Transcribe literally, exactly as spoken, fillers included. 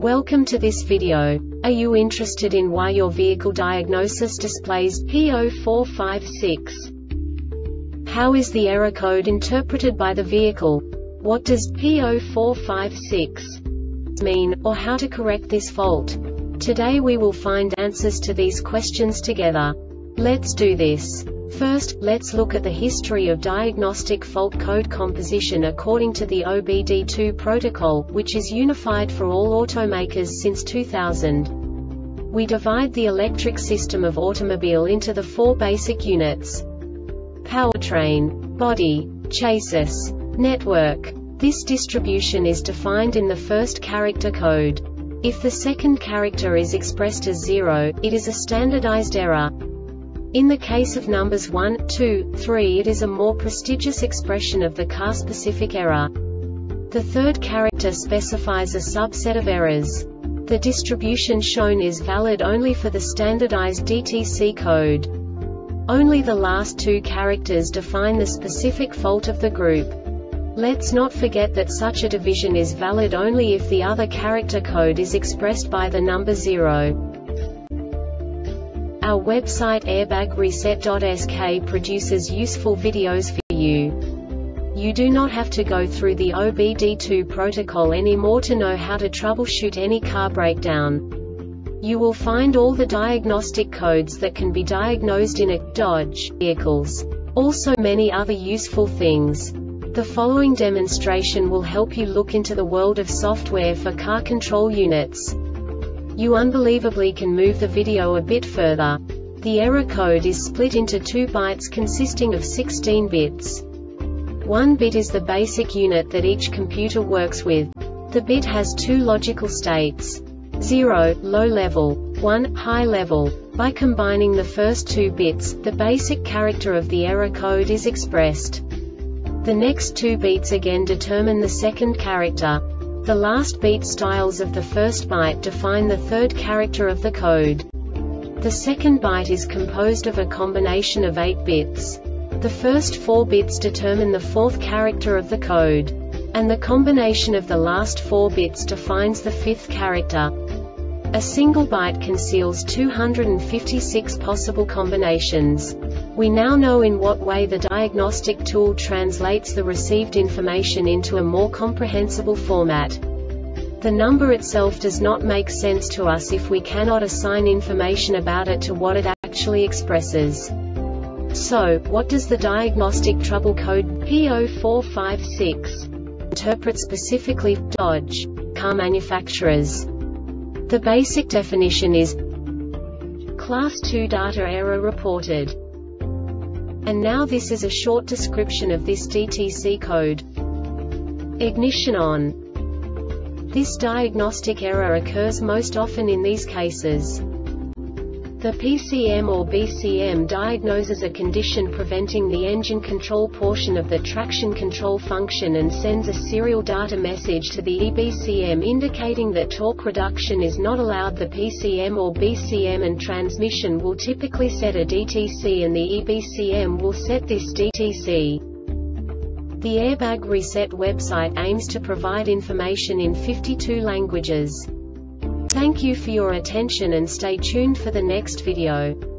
Welcome to this video. Are you interested in why your vehicle diagnosis displays P zero four five six? How is the error code interpreted by the vehicle? What does P zero four five six mean, or how to correct this fault? Today we will find answers to these questions together. Let's do this. First, let's look at the history of diagnostic fault code composition according to the O B D two protocol, which is unified for all automakers since two thousand. We divide the electric system of automobile into the four basic units: powertrain, body, chassis, network. This distribution is defined in the first character code. If the second character is expressed as zero, it is a standardized error. In the case of numbers one, two, three, it is a more prestigious expression of the car-specific error. The third character specifies a subset of errors. The distribution shown is valid only for the standardized D T C code. Only the last two characters define the specific fault of the group. Let's not forget that such a division is valid only if the other character code is expressed by the number zero. Our website airbag reset dot S K produces useful videos for you. You do not have to go through the O B D two protocol anymore to know how to troubleshoot any car breakdown. You will find all the diagnostic codes that can be diagnosed in a Dodge vehicles. Also many other useful things. The following demonstration will help you look into the world of software for car control units. You unbelievably can move the video a bit further. The error code is split into two bytes consisting of sixteen bits. One bit is the basic unit that each computer works with. The bit has two logical states: zero, low level, one, high level. By combining the first two bits, the basic character of the error code is expressed. The next two bits again determine the second character. The last beat styles of the first byte define the third character of the code. The second byte is composed of a combination of eight bits. The first four bits determine the fourth character of the code. And the combination of the last four bits defines the fifth character. A single byte conceals two hundred fifty-six possible combinations. We now know in what way the diagnostic tool translates the received information into a more comprehensible format. The number itself does not make sense to us if we cannot assign information about it to what it actually expresses. So, what does the diagnostic trouble code P zero four five six interpret specifically for Dodge car manufacturers? The basic definition is Class two data error reported. And now this is a short description of this D T C code. Ignition on. This diagnostic error occurs most often in these cases. The P C M or B C M diagnoses a condition preventing the engine control portion of the traction control function and sends a serial data message to the E B C M indicating that torque reduction is not allowed. The P C M or B C M and transmission will typically set a D T C and the E B C M will set this D T C. The Airbag Reset website aims to provide information in fifty-two languages. Thank you for your attention and stay tuned for the next video.